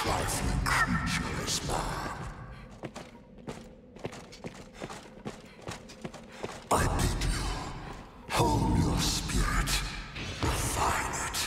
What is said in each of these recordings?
trifling creature is mine. I bid you, hone your spirit, refine it.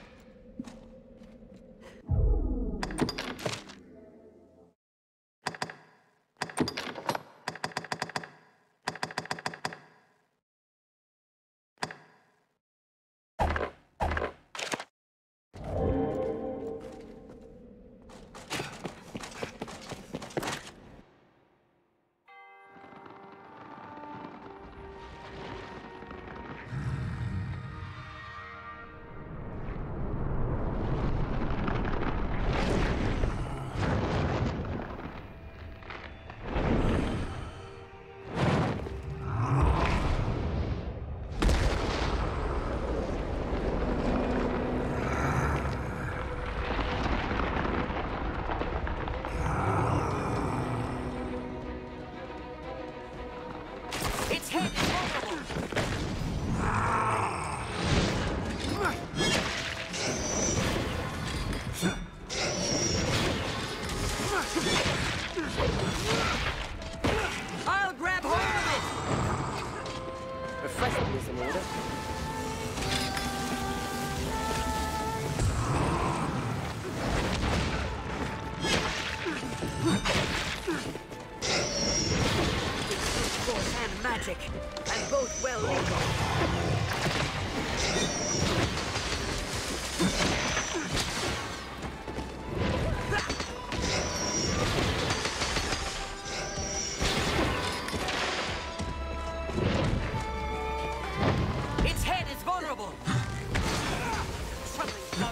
I'll grab hold of it! Refreshment is in order. Force and magic, and both well legal. Its head is vulnerable. Troubling blow.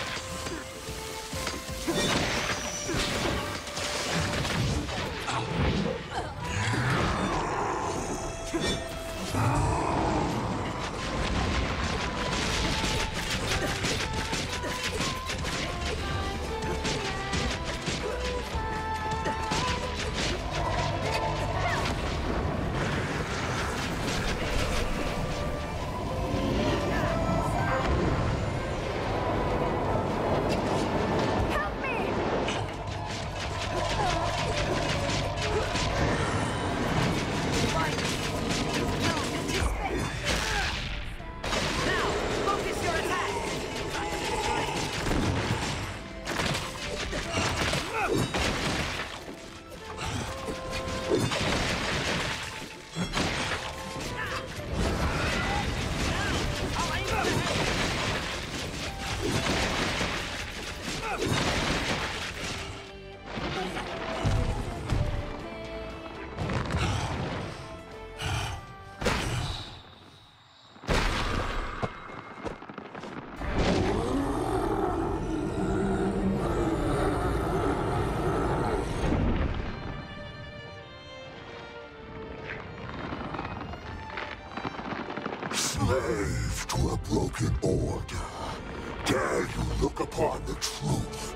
Slave to a broken order, dare you look upon the truth?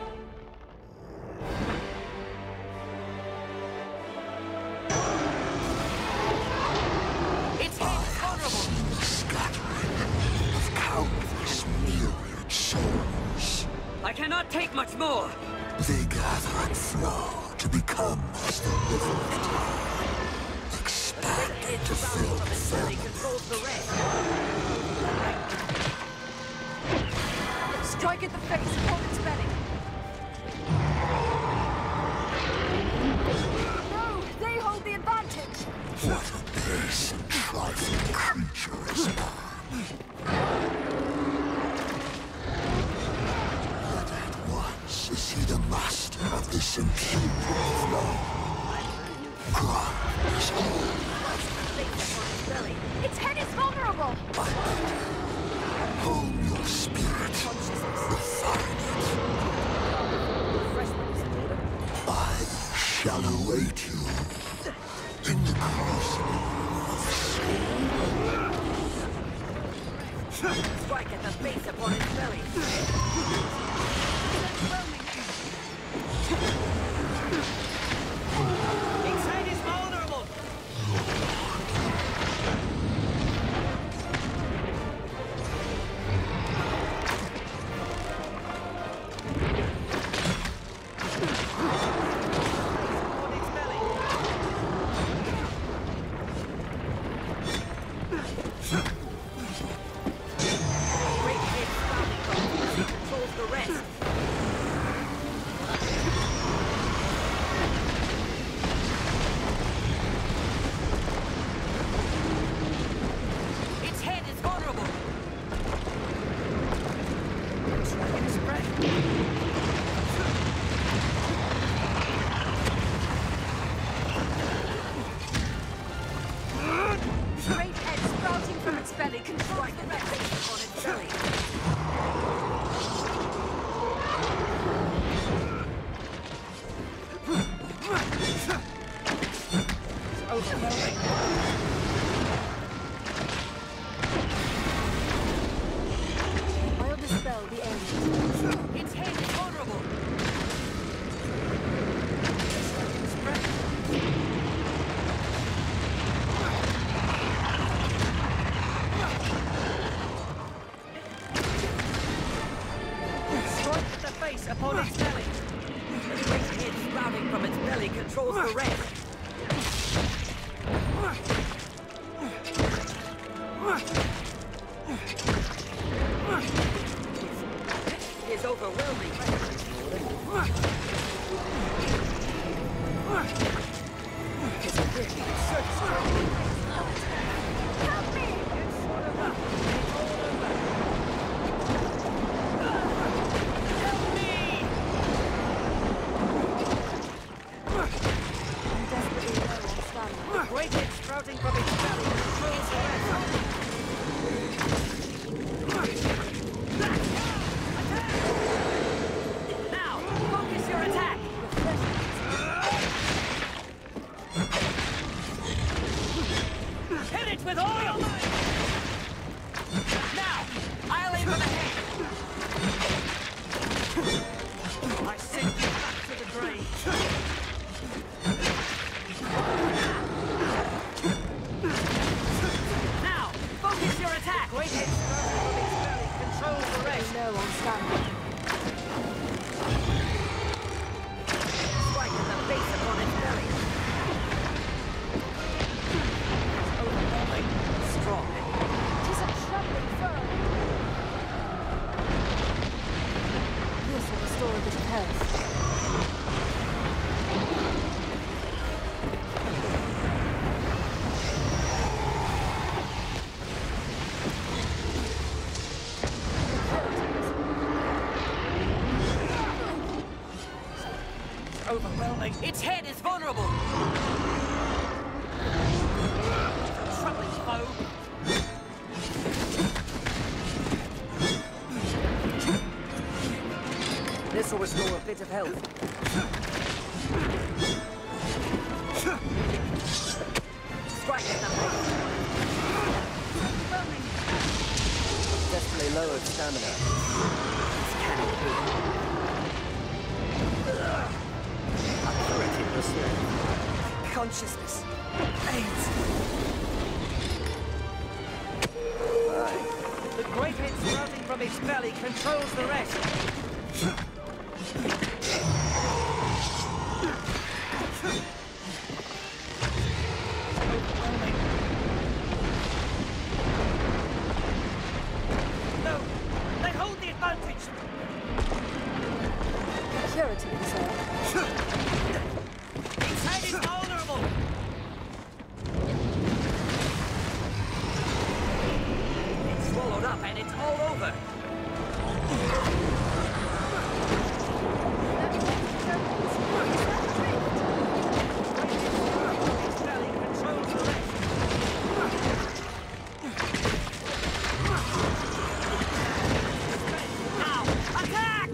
Its head is vulnerable. Seen the scattering of countless myriad souls. I cannot take much more. They gather and flow to become as the river of time, expanding to fill the firmament. Controls the rest. Strike at the face upon its belly. No, they hold the advantage. What a base and trifling creature is man. Yet at once is he the master of this impudent flow. Grind is all. Its head is vulnerable. Hone your spirit, refine it. Refreshment is in order. I shall await you in the crucible of soul. Strike at the base upon its belly. Its head is vulnerable. Great head sprouting from its belly, controlling the rest on its belly. It's overwhelming. I'll dispel the area. Its head is vulnerable. Strike at the face upon its belly. The great head sprouting from its belly controls the rest. It is overwhelming. It's pretty surface. Help me! Help me! I'm desperately low on stamina. Great head sprouting from its belly controls the rest. Now, focus your attack! Hit it with all your might! Now, I'll aim for the head! I send you back to the grave! Now, focus your attack! Great head sprouting from its belly controls the rest! Low on stamina. Strike at the base upon its belly. Overwhelming. Strong. Tis a troubling foe. This will restore a bit of health. Overwhelming. Its head is vulnerable. Troubling foe. This will restore a bit of health. Strike at the base. Desperately lowered stamina. This cannot be. Accurate in pursuit. Consciousness. Aids. The great head sprouting from its belly controls the rest. Overwhelming. No, they hold the advantage. Curative reserve. Its head is vulnerable. It's swallowed up and it's all over. Its belly controls the rest. Now, attack!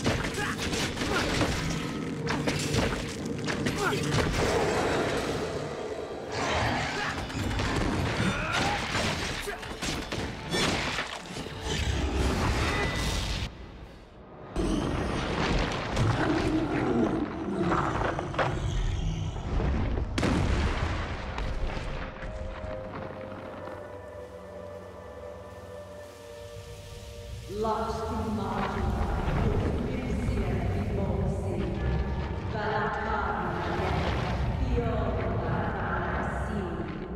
Lost in margin, Vizia Vimosi, Valakari, Viola Nasi,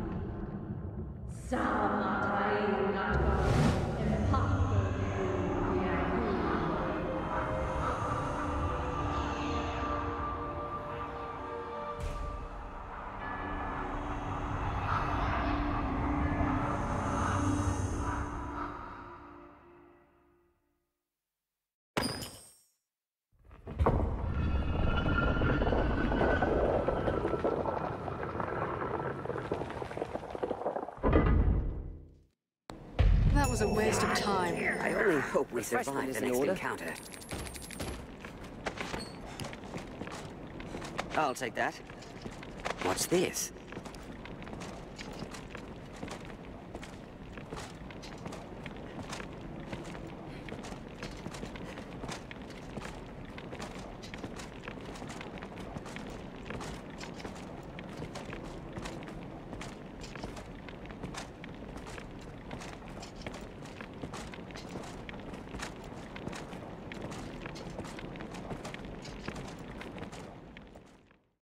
Samatai Naka, and Papa was a waste of time. I only hope we survive Refreshment the is in next order. encounter. I'll take that. What's this?